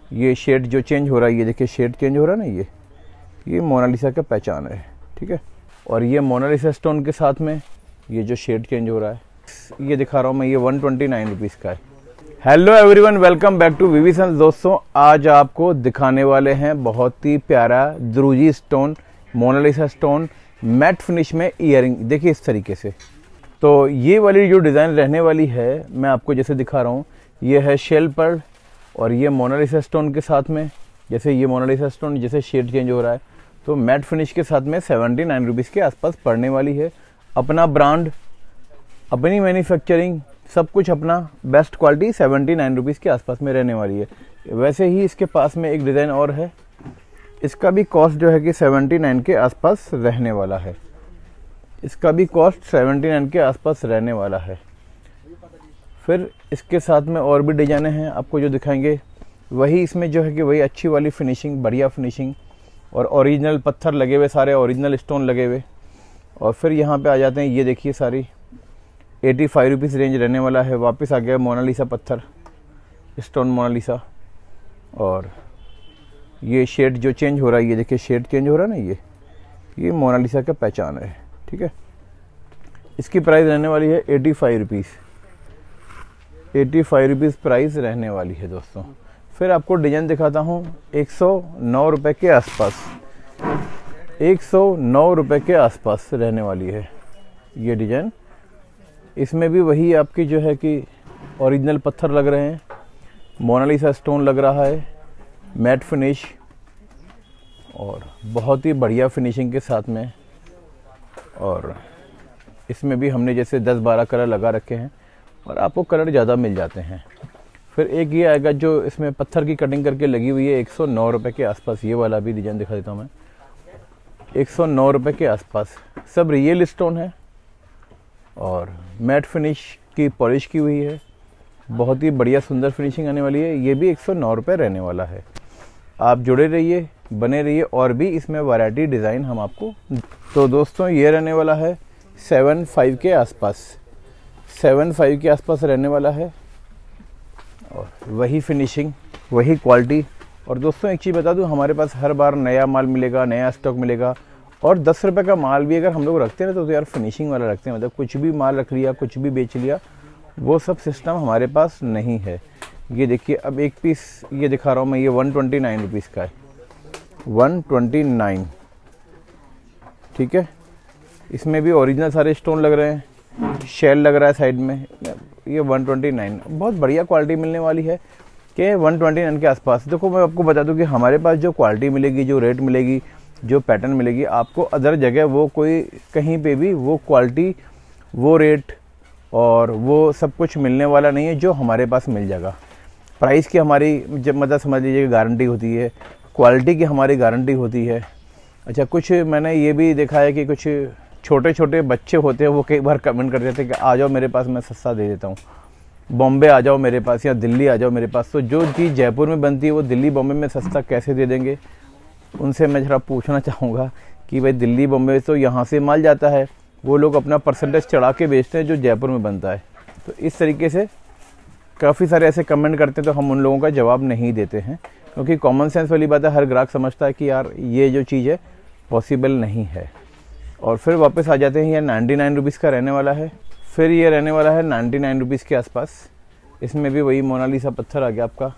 ये शेड जो चेंज हो रहा है, ये देखिए शेड चेंज हो रहा है ना, ये मोनालिसा का पहचान है, ठीक है। और ये मोनालिसा स्टोन के साथ में ये जो शेड चेंज हो रहा है, ये दिखा रहा हूँ मैं, ये 129 रुपीज़ का है। Hello everyone, welcome back to V V sons. दोस्तों, आज आपको दिखाने वाले हैं बहुत ही प्यारा druzy stone, Mona Lisa stone matte finish में ईयरिंग। देखिए इस तरीके से, तो ये वाली जो डिज़ाइन रहने वाली है, मैं आपको जैसे दिखा रहा हूँ, ये है शेल पर्ल और ये मोनालिसा स्टोन के साथ में, जैसे ये मोनालिसा स्टोन जैसे शेड चेंज हो रहा है, तो मैट फिनिश के साथ में 79 रुपीज़ के आसपास पड़ने वाली है। अपना ब्रांड, अपनी मैन्युफैक्चरिंग, सब कुछ अपना, बेस्ट क्वालिटी 79 रुपीज़ के आसपास में रहने वाली है। वैसे ही इसके पास में एक डिज़ाइन और है, इसका भी कॉस्ट जो है कि 79 के आसपास रहने वाला है। इसका भी कॉस्ट 79 के आसपास रहने वाला है। फिर इसके साथ में और भी डिजाइने हैं आपको जो दिखाएंगे, वही इसमें जो है कि वही अच्छी वाली फिनिशिंग, बढ़िया फिनिशिंग और ओरिजिनल पत्थर लगे हुए, सारे ओरिजिनल स्टोन लगे हुए। और फिर यहाँ पे आ जाते हैं, ये देखिए सारी 85 रुपीज़ रेंज रहने वाला है। वापस आ गया मोनालिसा पत्थर, स्टोन मोनालिसा। और ये शेड जो चेंज हो रहा है, ये देखिए शेड चेंज हो रहा है ना, ये मोनालिसा का पहचान है, ठीक है। इसकी प्राइस रहने वाली है 85 रुपीज़, 85 रुपीज़ प्राइस रहने वाली है दोस्तों। फिर आपको डिजाइन दिखाता हूँ 109 रुपये के आसपास, 109 रुपये के आसपास रहने वाली है ये डिजाइन। इसमें भी वही आपकी जो है कि ओरिजिनल पत्थर लग रहे हैं, मोनालिसा स्टोन लग रहा है, मैट फिनिश और बहुत ही बढ़िया फिनिशिंग के साथ में। और इसमें भी हमने जैसे 10-12 कलर लगा रखे हैं और आपको कलर ज़्यादा मिल जाते हैं। फिर एक ये आएगा जो इसमें पत्थर की कटिंग करके लगी हुई है, 109 रुपये के आसपास। ये वाला भी डिजाइन दिखा देता हूँ मैं, 109 रुपये के आसपास। सब रियल स्टोन है और मैट फिनिश की पॉलिश की हुई है, बहुत ही बढ़िया सुंदर फिनिशिंग आने वाली है। ये भी 109 रुपये रहने वाला है। आप जुड़े रहिए, बने रहिए, और भी इसमें वैरायटी डिज़ाइन हम आपको। तो दोस्तों, ये रहने वाला है 75 के आसपास, 75 के आसपास रहने वाला है। और वही फिनिशिंग, वही क्वालिटी। और दोस्तों एक चीज़ बता दूं, हमारे पास हर बार नया माल मिलेगा, नया स्टॉक मिलेगा। और 10 रुपये का माल भी अगर हम लोग रखते हैं ना, तो यार फिनिशिंग वाला रखते हैं, मतलब कुछ भी माल रख लिया, कुछ भी बेच लिया, वो सब सिस्टम हमारे पास नहीं है। ये देखिए, अब एक पीस ये दिखा रहा हूँ मैं, ये 129 रुपीज़ का है, 129, ठीक है। इसमें भी ओरिजिनल सारे स्टोन लग रहे हैं, शेल लग रहा है साइड में। ये 129 बहुत बढ़िया क्वालिटी मिलने वाली है कि 129 के आसपास। देखो मैं आपको बता दूं कि हमारे पास जो क्वालिटी मिलेगी, जो रेट मिलेगी, जो पैटर्न मिलेगी, आपको अदर जगह वो कोई कहीं पे भी वो क्वालिटी, वो रेट और वो सब कुछ मिलने वाला नहीं है जो हमारे पास मिल जाएगा। प्राइस की हमारी, जब मतलब समझ लीजिए गारंटी होती है, क्वालिटी की हमारी गारंटी होती है। अच्छा, कुछ मैंने ये भी देखा है कि कुछ छोटे छोटे बच्चे होते हैं, वो कई बार कमेंट कर देते हैं कि आ जाओ मेरे पास, मैं सस्ता दे देता हूँ, बॉम्बे आ जाओ मेरे पास या दिल्ली आ जाओ मेरे पास। तो जो चीज़ जयपुर में बनती है वो दिल्ली बॉम्बे में सस्ता कैसे दे देंगे? उनसे मैं ज़रा पूछना चाहूँगा कि भाई दिल्ली बॉम्बे तो यहाँ से माल जाता है, वो लोग अपना परसेंटेज चढ़ा के बेचते हैं जो जयपुर में बनता है। तो इस तरीके से काफ़ी सारे ऐसे कमेंट करते हैं, तो हम उन लोगों का जवाब नहीं देते हैं, क्योंकि कॉमन सेंस वाली बात है, हर ग्राहक समझता है कि यार ये जो चीज़ है पॉसिबल नहीं है। और फिर वापस आ जाते हैं, ये 99 रुपीज़ का रहने वाला है। फिर ये रहने वाला है 99 रुपीज़ के आसपास। इसमें भी वही मोनालिसा पत्थर आ गया आपका,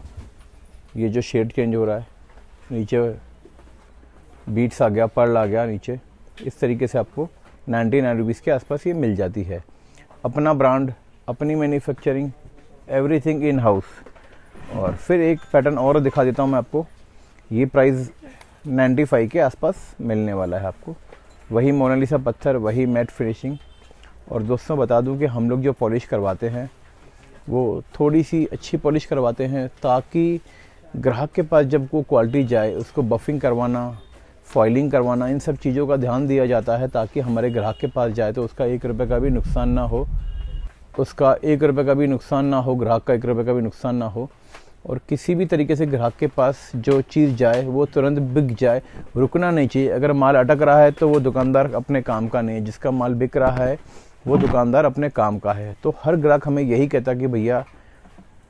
ये जो शेड चेंज हो रहा है, नीचे बीट्स आ गया, पर्ल आ गया नीचे। इस तरीके से आपको 99 रुपीज़ के आसपास ये मिल जाती है। अपना ब्रांड, अपनी मैन्युफैक्चरिंग, एवरीथिंग इन हाउस। और फिर एक पैटर्न और दिखा देता हूँ मैं आपको, ये प्राइस 95 के आसपास मिलने वाला है आपको। वही मोनालिसा पत्थर, वही मैट फिनिशिंग। और दोस्तों बता दूं कि हम लोग जो पॉलिश करवाते हैं वो थोड़ी सी अच्छी पॉलिश करवाते हैं, ताकि ग्राहक के पास जब वो क्वालिटी जाए, उसको बफिंग करवाना, फॉइलिंग करवाना, इन सब चीज़ों का ध्यान दिया जाता है, ताकि हमारे ग्राहक के पास जाए तो उसका 1 रुपये का भी नुकसान ना हो, उसका 1 रुपये का भी नुकसान ना हो, ग्राहक का 1 रुपये का भी नुकसान ना हो। और किसी भी तरीके से ग्राहक के पास जो चीज़ जाए वो तुरंत बिक जाए, रुकना नहीं चाहिए। अगर माल अटक रहा है तो वो दुकानदार अपने काम का नहीं है, जिसका माल बिक रहा है वो दुकानदार अपने काम का है। तो हर ग्राहक हमें यही कहता कि भैया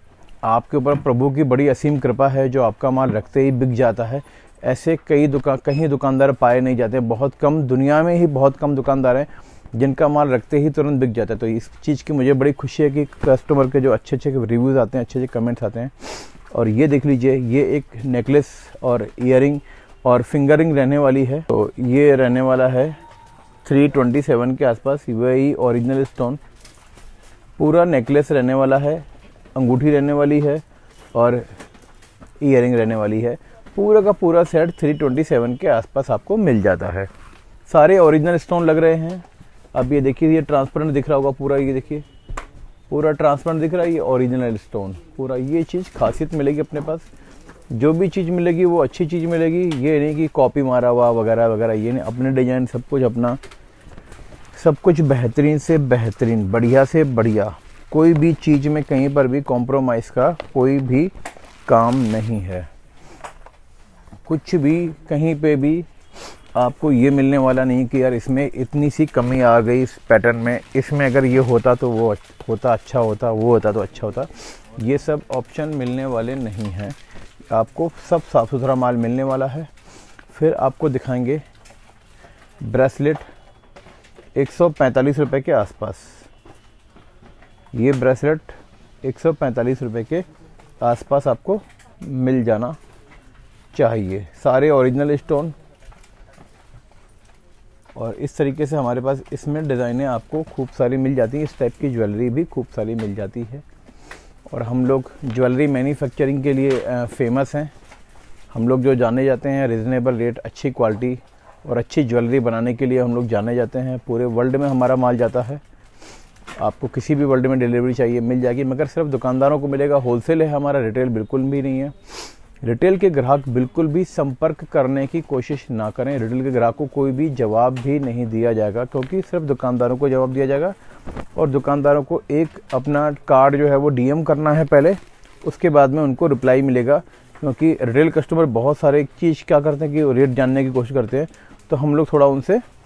आपके ऊपर प्रभु की बड़ी असीम कृपा है, जो आपका माल रखते ही बिक जाता है। ऐसे कहीं दुकानदार पाए नहीं जाते, बहुत कम, दुनिया में ही बहुत कम दुकानदार हैं जिनका माल रखते ही तुरंत बिक जाता है। तो इस चीज़ की मुझे बड़ी खुशी है कि कस्टमर के जो अच्छे अच्छे रिव्यूज़ आते हैं, अच्छे अच्छे कमेंट्स आते हैं। और ये देख लीजिए, ये एक नेकलेस और ईयरिंग और फिंगरिंग रहने वाली है। तो ये रहने वाला है 327 के आसपास, वही ओरिजिनल स्टोन। पूरा नेकलेस रहने वाला है, अंगूठी रहने वाली है और ईयरिंग रहने वाली है। पूरा का पूरा सेट 327 के आसपास आपको मिल जाता है। सारे ओरिजिनल स्टोन लग रहे हैं। अब ये देखिए, ये ट्रांसपेरेंट दिख रहा होगा पूरा, ये देखिए पूरा ट्रांसपेरेंट दिख रहा है, ये ओरिजिनल स्टोन पूरा। ये चीज़ खासियत मिलेगी अपने पास, जो भी चीज़ मिलेगी वो अच्छी चीज़ मिलेगी। ये नहीं कि कॉपी मारा हुआ वगैरह वगैरह, ये नहीं, अपने डिजाइन सब कुछ अपना, सब कुछ बेहतरीन से बेहतरीन, बढ़िया से बढ़िया। कोई भी चीज़ में कहीं पर भी कॉम्प्रोमाइज़ का कोई भी काम नहीं है। कुछ भी कहीं पे भी आपको ये मिलने वाला नहीं कि यार इसमें इतनी सी कमी आ गई इस पैटर्न में, इसमें अगर ये होता तो वो होता अच्छा होता, वो होता तो अच्छा होता। ये सब ऑप्शन मिलने वाले नहीं हैं। आपको सब साफ़ सुथरा माल मिलने वाला है। फिर आपको दिखाएंगे ब्रेसलेट 145 रुपये के आसपास। ये ब्रेसलेट 145 रुपये के आसपास आपको मिल जाना चाहिए। सारे ओरिजिनल स्टोन, और इस तरीके से हमारे पास इसमें डिज़ाइनें आपको खूब सारी मिल जाती हैं। इस टाइप की ज्वेलरी भी खूब सारी मिल जाती है। और हम लोग ज्वेलरी मैन्युफैक्चरिंग के लिए फेमस हैं। हम लोग जो जाने जाते हैं रिजनेबल रेट, अच्छी क्वालिटी और अच्छी ज्वेलरी बनाने के लिए हम लोग जाने जाते हैं। पूरे वर्ल्ड में हमारा माल जाता है। आपको किसी भी वर्ल्ड में डिलीवरी चाहिए मिल जाएगी, मगर सिर्फ दुकानदारों को मिलेगा। होलसेल है हमारा, रिटेल बिल्कुल भी नहीं है। रिटेल के ग्राहक बिल्कुल भी संपर्क करने की कोशिश ना करें। रिटेल के ग्राहक को कोई भी जवाब भी नहीं दिया जाएगा, क्योंकि सिर्फ दुकानदारों को जवाब दिया जाएगा। और दुकानदारों को एक अपना कार्ड जो है वो डीएम करना है पहले, उसके बाद में उनको रिप्लाई मिलेगा। क्योंकि रिटेल कस्टमर बहुत सारे चीज़ क्या करते हैं कि रेट जानने की कोशिश करते हैं, तो हम लोग थोड़ा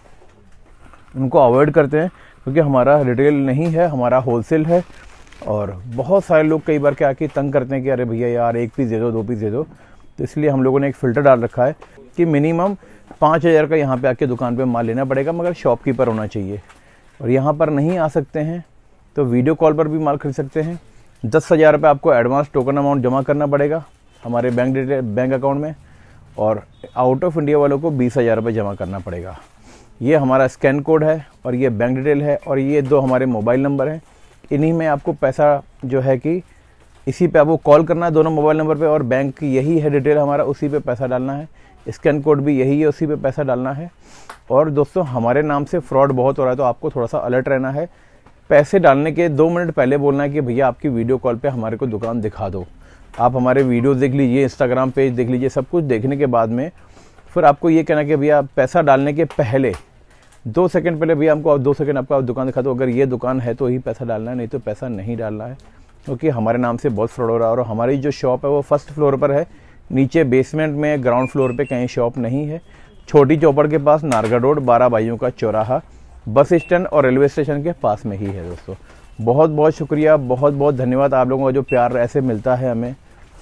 उनको अवॉइड करते हैं, क्योंकि हमारा रिटेल नहीं है, हमारा होलसेल है। और बहुत सारे लोग कई बार क्या कि तंग करते हैं कि अरे भैया यार 1 पीस दे दो, 2 पीस दे दो। तो इसलिए हम लोगों ने एक फ़िल्टर डाल रखा है कि मिनिमम 5000 का यहाँ पे आके दुकान पे माल लेना पड़ेगा, मगर शॉपकीपर होना चाहिए। और यहाँ पर नहीं आ सकते हैं तो वीडियो कॉल पर भी माल खरीद सकते हैं। 10,000 रुपये आपको एडवांस टोकन अमाउंट जमा करना पड़ेगा हमारे बैंक अकाउंट में, और आउट ऑफ इंडिया वालों को 20,000 रुपये जमा करना पड़ेगा। ये हमारा स्कैन कोड है और ये बैंक डिटेल है, और ये 2 हमारे मोबाइल नंबर हैं। इन्हीं में आपको पैसा जो है कि इसी पे आपको कॉल करना है, दोनों मोबाइल नंबर पे, और बैंक की यही है डिटेल हमारा, उसी पे पैसा डालना है। स्कैन कोड भी यही है, उसी पे पैसा डालना है। और दोस्तों हमारे नाम से फ्रॉड बहुत हो रहा है, तो आपको थोड़ा सा अलर्ट रहना है। पैसे डालने के 2 मिनट पहले बोलना है कि भैया आपकी वीडियो कॉल पे हमारे को दुकान दिखा दो। आप हमारे वीडियोस देख लीजिए, इंस्टाग्राम पेज देख लीजिए, सब कुछ देखने के बाद में फिर आपको ये कहना कि भैया पैसा डालने के पहले 2 सेकंड पहले भैया हमको 2 सेकंड आपको दुकान दिखा दो। अगर ये दुकान है तो ही पैसा डालना है, नहीं तो पैसा नहीं डालना है। क्योंकि हमारे नाम से बहुत फ्रॉड हो रहा है। और हमारी जो शॉप है वो फर्स्ट फ्लोर पर है, नीचे बेसमेंट में ग्राउंड फ्लोर पे कहीं शॉप नहीं है। छोटी चौपड़ के पास, नारगढ़ रोड, 12 भाइयों का चौराहा, बस स्टैंड और रेलवे स्टेशन के पास में ही है। दोस्तों बहुत बहुत शुक्रिया, बहुत बहुत धन्यवाद। आप लोगों का जो प्यार ऐसे मिलता है हमें,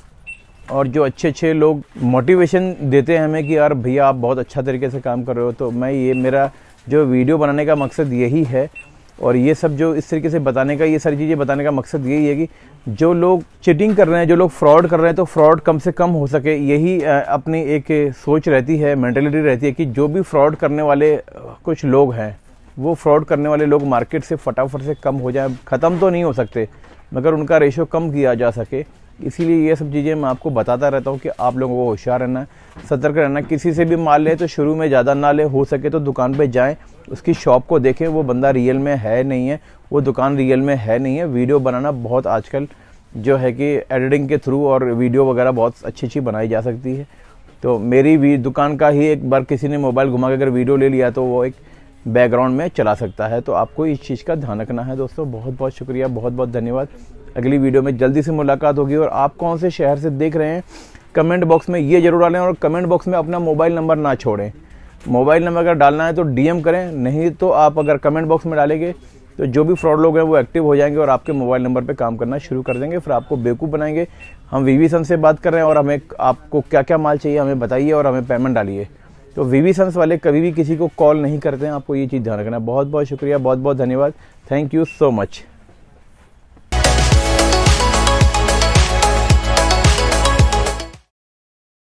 और जो अच्छे अच्छे लोग मोटिवेशन देते हैं हमें कि यार भैया आप बहुत अच्छा तरीके से काम कर रहे हो। तो मेरा जो वीडियो बनाने का मकसद यही है, और ये सब जो इस तरीके से बताने का, ये सारी चीज़ें बताने का मकसद यही है कि जो लोग चीटिंग कर रहे हैं, जो लोग फ्रॉड कर रहे हैं, तो फ्रॉड कम से कम हो सके। यही अपनी एक सोच रहती है, मेंटेलिटी रहती है कि जो भी फ्रॉड करने वाले कुछ लोग हैं, वो फ्रॉड करने वाले लोग मार्केट से फटाफट से कम हो जाए। ख़त्म तो नहीं हो सकते, मगर उनका रेशो कम किया जा सके। इसीलिए ये सब चीज़ें मैं आपको बताता रहता हूँ कि आप लोगों को होशियार रहना है, सतर्क रहना है। किसी से भी माल लें तो शुरू में ज़्यादा ना ले, हो सके तो दुकान पे जाएं, उसकी शॉप को देखें, वो बंदा रियल में है नहीं है, वो दुकान रियल में है नहीं है। वीडियो बनाना बहुत आजकल जो है कि एडिटिंग के थ्रू और वीडियो वगैरह बहुत अच्छी बनाई जा सकती है। तो मेरी दुकान का ही एक बार किसी ने मोबाइल घुमा के अगर वीडियो ले लिया तो वो एक बैकग्राउंड में चला सकता है। तो आपको इस चीज़ का ध्यान रखना है। दोस्तों बहुत बहुत शुक्रिया, बहुत बहुत धन्यवाद। अगली वीडियो में जल्दी से मुलाकात होगी। और आप कौन से शहर से देख रहे हैं कमेंट बॉक्स में ये जरूर डालें, और कमेंट बॉक्स में अपना मोबाइल नंबर ना छोड़ें। मोबाइल नंबर अगर डालना है तो डीएम करें, नहीं तो आप अगर कमेंट बॉक्स में डालेंगे तो जो भी फ्रॉड लोग हैं वो एक्टिव हो जाएंगे और आपके मोबाइल नंबर पे काम करना शुरू कर देंगे, फिर आपको बेवकूफ़ बनाएंगे। हम वीवी सन्स से बात कर रहे हैं और हमें आपको क्या क्या माल चाहिए हमें बताइए और हमें पेमेंट डालिए। तो वीवी सन्स वाले कभी भी किसी को कॉल नहीं करते हैं, आपको ये चीज़ ध्यान रखना है। बहुत बहुत शुक्रिया, बहुत बहुत धन्यवाद, थैंक यू सो मच।